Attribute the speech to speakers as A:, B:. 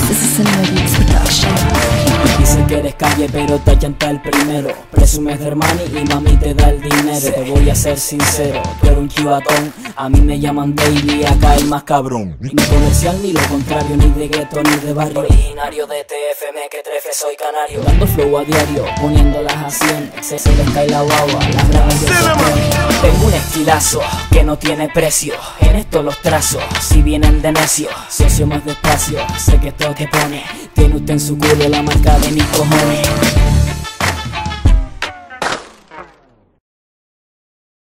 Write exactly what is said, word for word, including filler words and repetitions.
A: This is Cinema Beats Production.
B: Dice que eres calle pero te llanta el primero. Presumes de hermani y mami te da el dinero. Te voy a ser sincero, tú eres un chivatón. A mí me llaman Daily, acá el más cabrón. Ni comercial ni lo contrario, ni de gueto ni de barrio. Originario de T F M, que trefe soy canario. Dando flow a diario, poniéndolas a cien. Se, se les cae la guagua, las bravas de tengo un estilazo que no tiene precio. En esto los trazos, si vienen de necio. Socio más despacio, sé que esto que pone tiene usted en su culo la marca de mis cojones.